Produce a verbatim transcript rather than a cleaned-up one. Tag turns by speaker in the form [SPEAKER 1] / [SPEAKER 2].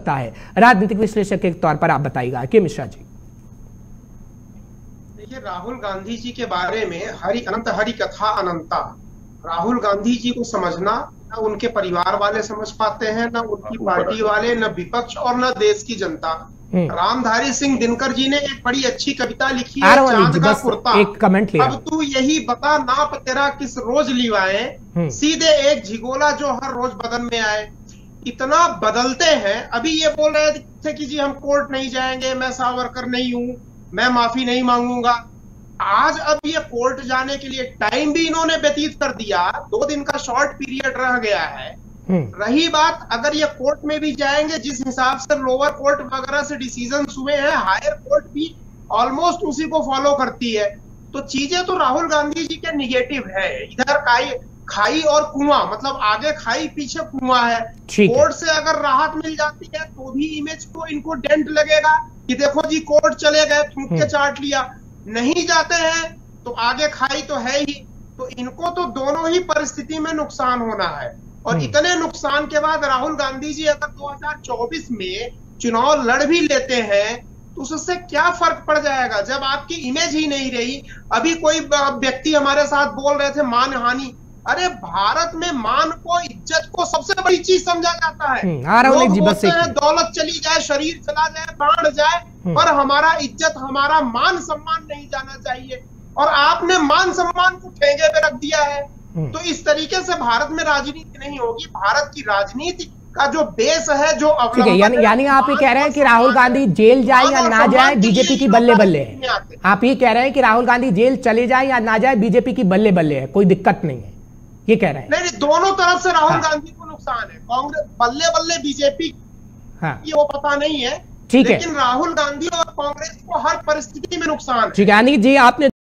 [SPEAKER 1] सकता है? राजनीतिक विश्लेषक के तौर पर आप बताइएगा के मिश्रा जी।
[SPEAKER 2] देखिए, राहुल गांधी जी के बारे में हरि अनंत हरि कथा अनंता, राहुल गांधी जी को समझना न उनके परिवार वाले समझ पाते हैं, न उनकी पार्टी वाले, न विपक्ष और न देश की जनता। रामधारी सिंह दिनकर जी ने एक बड़ी अच्छी कविता लिखी है, चांद का कुर्ता,
[SPEAKER 1] एक कमेंट लिया।
[SPEAKER 2] अब तू यही बता नाप तेरा किस रोज लिवाए, सीधे एक झिगोला जो हर रोज बदन में आए। इतना बदलते हैं। अभी ये बोल रहे थे कि जी हम कोर्ट नहीं जाएंगे, मैं सावरकर नहीं हूं, मैं माफी नहीं मांगूंगा। आज अब ये कोर्ट जाने के लिए टाइम भी इन्होंने व्यतीत कर दिया, दो दिन का शॉर्ट पीरियड रह गया है। रही बात, अगर ये कोर्ट में भी जाएंगे, जिस हिसाब से लोअर कोर्ट वगैरह से डिसीजन हुए हैं, हायर कोर्ट भी ऑलमोस्ट उसी को फॉलो करती है। तो चीजें तो राहुल गांधी जी के निगेटिव है। इधर खाई खाई और कुआं, मतलब आगे खाई पीछे कुआं है। कोर्ट से अगर राहत मिल जाती है तो भी इमेज को इनको डेंट लगेगा कि देखो जी कोर्ट चले गए, थूक के चाट लिया। नहीं जाते हैं तो आगे खाई तो है ही। तो इनको तो दोनों ही परिस्थिति में नुकसान होना है। और इतने नुकसान के बाद राहुल गांधी जी अगर दो हज़ार चौबीस में चुनाव लड़ भी लेते हैं तो उससे क्या फर्क पड़ जाएगा, जब आपकी इमेज ही नहीं रही। अभी कोई व्यक्ति हमारे साथ बोल रहे थे मान हानि। अरे भारत में मान को, इज्जत को सबसे बड़ी चीज समझा जाता है। लोग बोलते हैं दौलत चली जाए, शरीर चला जाए, प्राण जाए, पर हमारा इज्जत, हमारा मान सम्मान नहीं जाना चाहिए। और आपने मान सम्मान को ठेंगे पे रख दिया है। तो इस तरीके से भारत में राजनीति नहीं होगी। भारत की राजनीति का जो बेस है, जो
[SPEAKER 1] ठीक है, यानी यानी आप ये कह रहे हैं कि राहुल गांधी जेल जाए या ना जाए, बीजेपी की बल्ले बल्ले है। आप ये कह रहे हैं कि राहुल गांधी जेल चले जाए या ना जाए, बीजेपी की बल्ले बल्ले है, कोई दिक्कत नहीं है, ये कह रहे हैं?
[SPEAKER 2] नहीं, दोनों तरफ से राहुल गांधी को नुकसान है। कांग्रेस बल्ले बल्ले बीजेपी, हाँ, ये वो पता नहीं है,
[SPEAKER 1] ठीक है,
[SPEAKER 2] लेकिन राहुल गांधी और कांग्रेस को हर परिस्थिति में नुकसान है।
[SPEAKER 1] ठीक है, यानी जी आपने